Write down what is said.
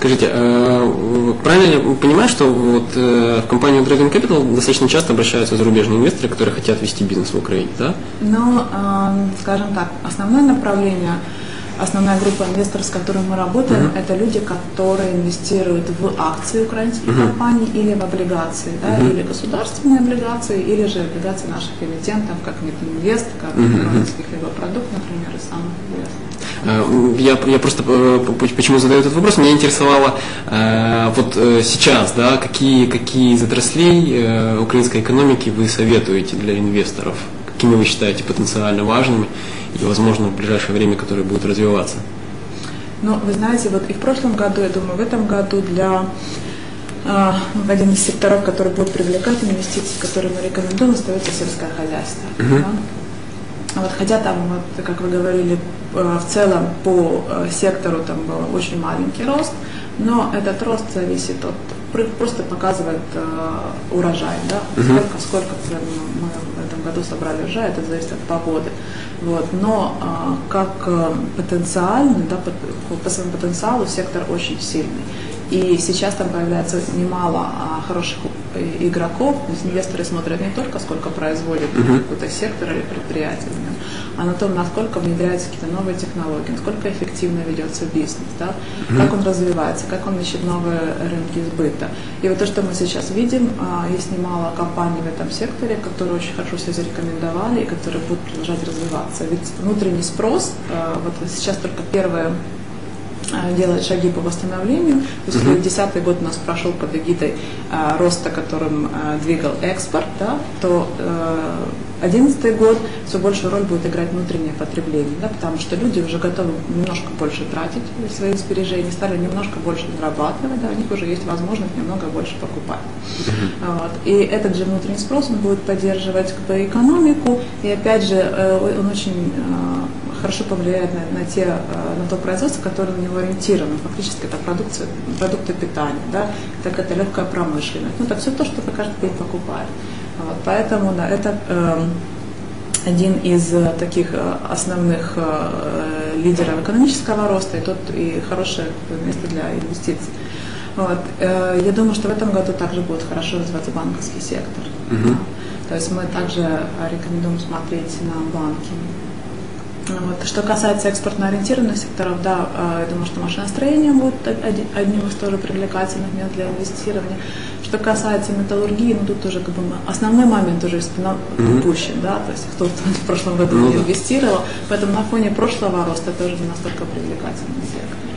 Скажите, правильно я понимаю, что вот в компанию Dragon Capital достаточно часто обращаются зарубежные инвесторы, которые хотят вести бизнес в Украине, да? Ну, скажем так, основное направление, основная группа инвесторов, с которыми мы работаем, это люди, которые инвестируют в акции украинских компаний или в облигации, да, или государственные облигации, или же облигации наших эмитентов, как Мидинвест, как украинских либо продукт, например, из самых известных. Я просто почему задаю этот вопрос, меня интересовало вот сейчас, да, какие из отраслей украинской экономики вы советуете для инвесторов, какими вы считаете потенциально важными и, возможно, в ближайшее время, которые будут развиваться? Ну, вы знаете, вот и в прошлом году, я думаю, в этом году для один из секторов, который будет привлекать инвестиции, которые мы рекомендуем, остается сельское хозяйство. Да? Вот, хотя там, вот, как вы говорили, в целом по сектору там был очень маленький рост, но этот рост зависит от, просто показывает урожай, да, сколько мы в этом году собрали урожай, это зависит от погоды. Вот, но как потенциальный, да, по своему потенциалу сектор очень сильный. И сейчас там появляется немало хороших игроков, то есть инвесторы смотрят не только сколько производит какой-то сектор или предприятие, а на том, насколько внедряются какие-то новые технологии, насколько эффективно ведется бизнес, да, как он развивается, как он ищет новые рынки сбыта. И вот то, что мы сейчас видим, есть немало компаний в этом секторе, которые очень хорошо себя зарекомендовали и которые будут продолжать развиваться. Ведь внутренний спрос, вот сейчас только первые делает шаги по восстановлению. То есть 2010 год у нас прошел под эгидой роста, которым двигал экспорт, да, то 2011 год все большую роль будет играть внутреннее потребление, да, потому что люди уже готовы немножко больше тратить своих сбережений, стали немножко больше зарабатывать, да, у них уже есть возможность немного больше покупать. Вот. И этот же внутренний спрос он будет поддерживать экономику, и опять же он очень хорошо повлияет на то производство, которое на него ориентировано. Фактически это продукты питания, да, так это легкая промышленность. Ну, это все то, что каждый день покупает. Вот, поэтому да, это один из таких основных лидеров экономического роста и хорошее место для инвестиций. Вот, я думаю, что в этом году также будет хорошо развиваться банковский сектор. Да. То есть мы также рекомендуем смотреть на банки. Вот. Что касается экспортно-ориентированных секторов, да, я думаю, что машиностроение будет одним из тоже привлекательных мест для инвестирования. Что касается металлургии, ну тут уже как бы основной момент уже упущен, да, то есть кто в прошлом году не инвестировал, поэтому на фоне прошлого роста тоже не настолько привлекательный сектор.